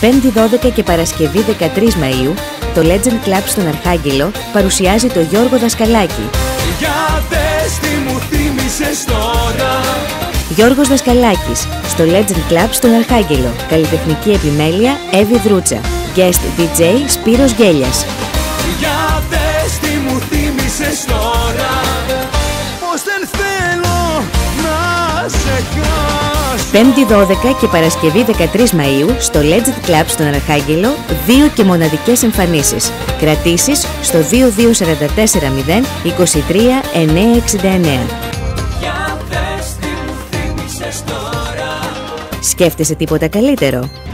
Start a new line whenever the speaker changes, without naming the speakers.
Πέμπτη 12 και Παρασκευή 13 Μαΐου, το Legend Club στον Αρχάγγελο παρουσιάζει το Γιώργο Δασκαλάκη.
Για δες τι μου θύμισες τώρα.
Γιώργος Δασκαλάκης, στο Legend Club στον Αρχάγγελο. Καλλιτεχνική επιμέλεια Εύη Δρούτσα. Guest DJ Σπύρος Γκέλιας.
Για δες τι μου θύμισες τώρα. Πως δεν θέλω να σε χάσω.
Πέμπτη 12 και Παρασκευή 13 Μαΐου, στο Legend Club στον Αρχάγγελο, 2 και μοναδικές εμφανίσεις. Κρατήσεις στο 22440 23 969.
Για δες τι μου θύμισες τώρα.
Σκέφτεσαι τίποτα καλύτερο?